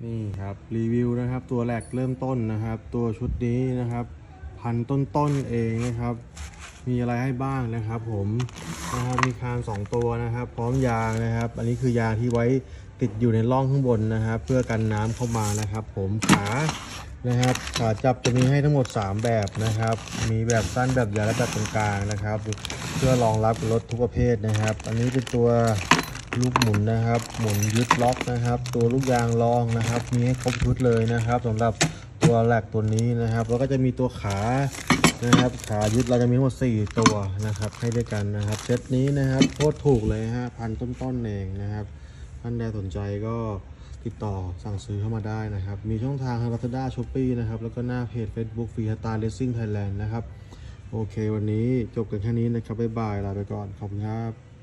นี่ครับรีวิวนะครับตัวแรกเริ่มต้นนะครับตัวชุดนี้นะครับ1,000 ต้นเองนะครับมีอะไรให้บ้างนะครับผมนะครับมีคาน2 ตัวนะครับพร้อมยางนะครับอันนี้คือยางที่ไว้ติดอยู่ในร่องข้างบนนะครับเพื่อกันน้ำเข้ามานะครับผมขาจับจะมีให้ทั้งหมด3แบบนะครับมีแบบสั้นแบบยาวและแบบตรงกลางนะครับเพื่อรองรับรถทุกประเภทนะครับอันนี้เป็นตัวลูกหมุนนะครับหมุนยึดล็อกนะครับตัวลูกยางรองนะครับมีให้ครบชุดเลยนะครับสำหรับตัวแหลกตัวนี้นะครับแล้วก็จะมีตัวขานะครับขายึดเราจะมีทั้งหมด4ตัวนะครับให้ด้วยกันนะครับเซตนี้นะครับโคตรถูกเลยฮะ1,000 ต้นเองนะครับท่านใดสนใจก็ติดต่อสั่งซื้อเข้ามาได้นะครับมีช่องทางทาง Lazada Shopee นะครับแล้วก็หน้าเพจ Facebook Freestar Racing Thailand นะครับโอเควันนี้จบกันแค่นี้นะครับบ๊ายบายลาไปก่อนขอบคุณครับ